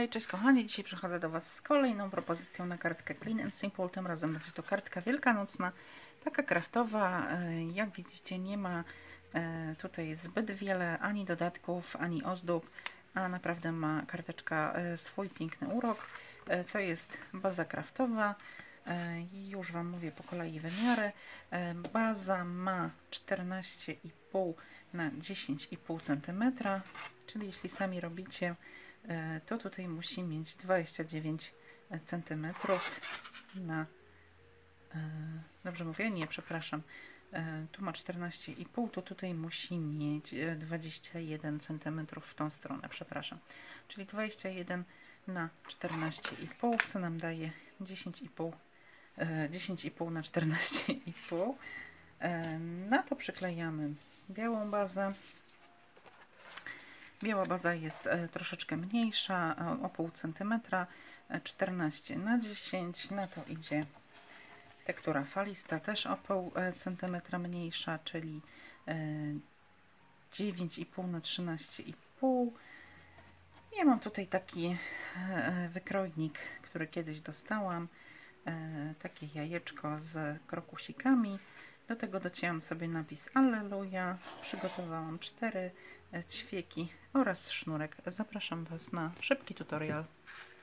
Hej, cześć kochani, dzisiaj przychodzę do Was z kolejną propozycją na kartkę Clean and Simple. Tym razem będzie to kartka wielkanocna, taka kraftowa. Jak widzicie, nie ma tutaj zbyt wiele ani dodatków, ani ozdób, a naprawdę ma karteczka swój piękny urok. To jest baza kraftowa. Już Wam mówię po kolei wymiary. Baza ma 14,5 na 10,5 cm, czyli jeśli sami robicie, to tutaj musi mieć 29 cm na... Dobrze mówię? Nie, przepraszam. Tu ma 14,5, to tutaj musi mieć 21 cm w tą stronę, przepraszam. Czyli 21 na 14,5, co nam daje 10,5 na 14,5. Na to przyklejamy białą bazę. Biała baza jest troszeczkę mniejsza, o pół centymetra, 14 na 10. Na to idzie tektura falista, też o pół centymetra mniejsza, czyli 9,5 na 13,5. Ja mam tutaj taki wykrojnik, który kiedyś dostałam. Takie jajeczko z krokusikami. Do tego docięłam sobie napis Alleluja. Przygotowałam 4 ćwieki oraz sznurek. Zapraszam Was na szybki tutorial.